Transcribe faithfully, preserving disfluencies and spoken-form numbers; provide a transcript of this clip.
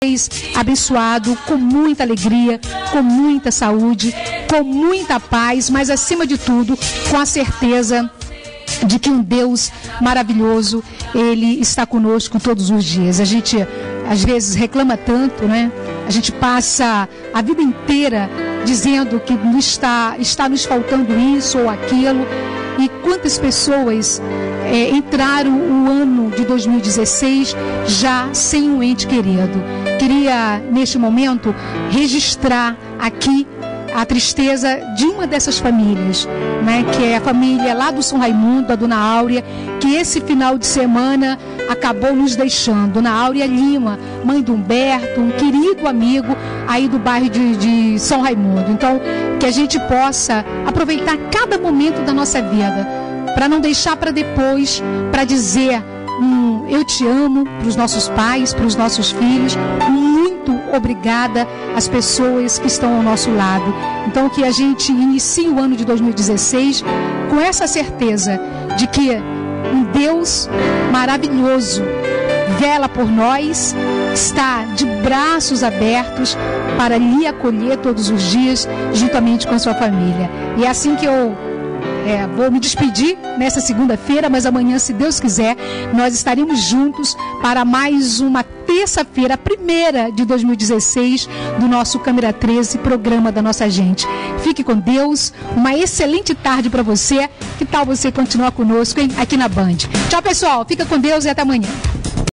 abençoado, com muita alegria, com muita saúde, com muita paz, mas acima de tudo, com a certeza de que um Deus maravilhoso, Ele está conosco todos os dias. A gente às vezes reclama tanto, né? A gente passa a vida inteira dizendo que está, está nos faltando isso ou aquilo. E quantas pessoas é, entraram o ano de dois mil e dezesseis já sem um ente querido. Queria, neste momento, registrar aqui a tristeza de uma dessas famílias, né, que é a família lá do São Raimundo, a Dona Áurea, que esse final de semana acabou nos deixando. Dona Áurea Lima, mãe do Humberto, um querido amigo aí do bairro de, de São Raimundo. Então, que a gente possa aproveitar cada momento da nossa vida, para não deixar para depois, para dizer um, eu te amo para os nossos pais, para os nossos filhos, muito obrigada às pessoas que estão ao nosso lado. Então, que a gente inicie o ano de dois mil e dezesseis com essa certeza de que um Deus maravilhoso vela por nós, está de braços abertos para lhe acolher todos os dias, juntamente com a sua família. E é assim que eu É, vou me despedir nessa segunda-feira, mas amanhã, se Deus quiser, nós estaremos juntos para mais uma terça-feira, a primeira de dois mil e dezesseis, do nosso Câmera treze, programa da nossa gente. Fique com Deus, uma excelente tarde para você. Que tal você continuar conosco, hein, aqui na Band? Tchau, pessoal, fica com Deus e até amanhã.